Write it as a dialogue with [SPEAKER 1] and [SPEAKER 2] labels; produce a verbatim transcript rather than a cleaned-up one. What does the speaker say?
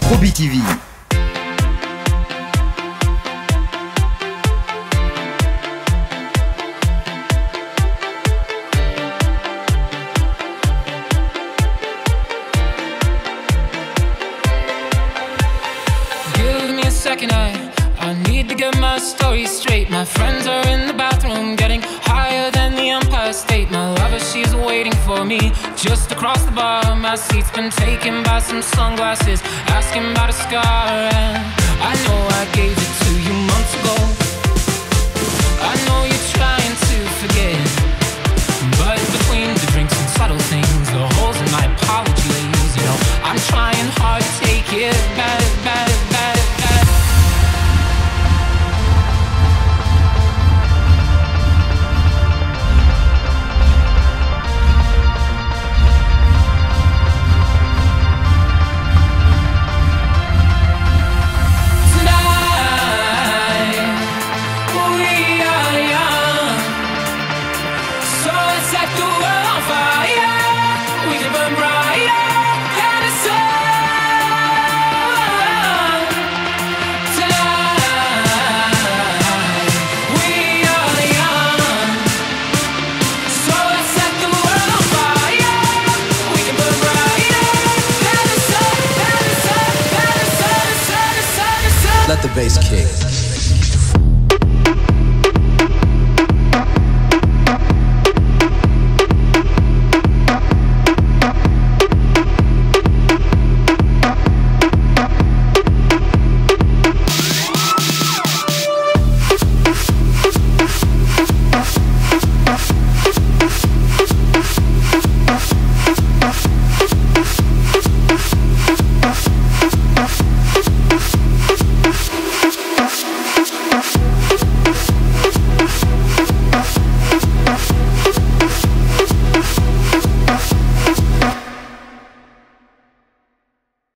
[SPEAKER 1] Afrobeat T V.
[SPEAKER 2] Give me a second, I, I need to get my story straight. My friends are in the bathroom, getting higher than the Empire State. My lover, she's waiting for me just across the bar. My seat's been taken by some sunglasses, asking about a scar. And I know I gave it to you months ago. I know you're trying to forget, but between the drinks and subtle things, the holes in my apologies, you know, I'm trying hard to take it back, back, back, back. Tonight, we are young, so let's set the world on fire. We can burn brighter than the sun. Tonight, we are young, so let's set the world on fire. We can burn brighter than the sun, than the sun, than the sun, than the sun, than the sun.
[SPEAKER 1] Let the bass kick.